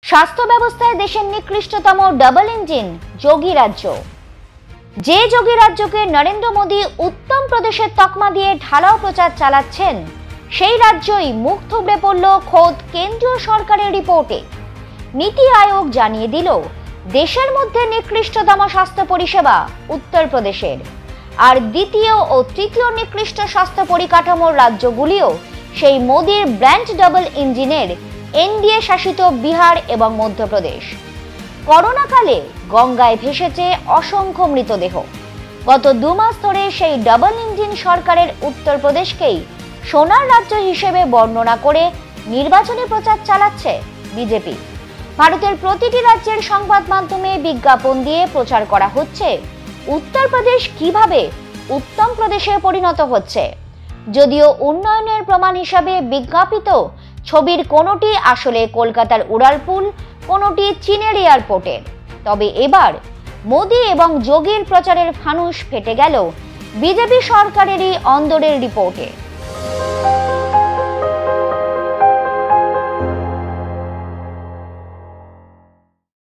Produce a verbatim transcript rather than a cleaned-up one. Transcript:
স্বাস্থ্য ব্যবস্থায় দেশের নিকৃষ্টতম ডাবল ইঞ্জিন যোগী রাজ্য। যে যোগী রাজ্যকে নরেন্দ্র মোদী উত্তম প্রদেশের তকমা দিয়ে ঢালাও প্রচার চালাচ্ছেন, সেই রাজ্যই মুখ থুবড়ে পড়ল খোদ কেন্দ্রীয় সরকারের রিপোর্টে। নীতি আয়োগ জানিয়ে দিল, দেশের মধ্যে নিকৃষ্টতম স্বাস্থ্য পরিষেবা উত্তরপ্রদেশের, আর দ্বিতীয় ও তৃতীয় নিকৃষ্ট স্বাস্থ্য পরিকাঠামোর রাজ্যগুলিও সেই মোদীর ব্র্যান্ড ডাবল ইঞ্জিনের এনডিএ শাসিত বিহার এবং মধ্যপ্রদেশ। করোনাকালে গঙ্গায় ভেসেছে অসংখ্য মৃতদেহ। গত দু মাস ধরে সেই ডাবল ইঞ্জিন সরকারের উত্তরপ্রদেশকেই সোনার রাজ্য হিসেবে বর্ণনা করে নির্বাচনী প্রচার চালাচ্ছে বিজেপি। ভারতের প্রতিটি রাজ্যের সংবাদ মাধ্যমে বিজ্ঞাপন দিয়ে প্রচার করা হচ্ছে উত্তরপ্রদেশ কিভাবে উত্তম প্রদেশে পরিণত হচ্ছে। যদিও উন্নয়নের প্রমাণ হিসাবে বিজ্ঞাপিত ছবির কোনোটি আসলে কলকাতার উড়ালপুল, কোনোটি চীনের এয়ারপোর্টের, তবে এবার মোদী এবং যোগীর প্রচারের ফানুস ফেটে গেল বিজেপি সরকারেরই অন্দরের রিপোর্টে।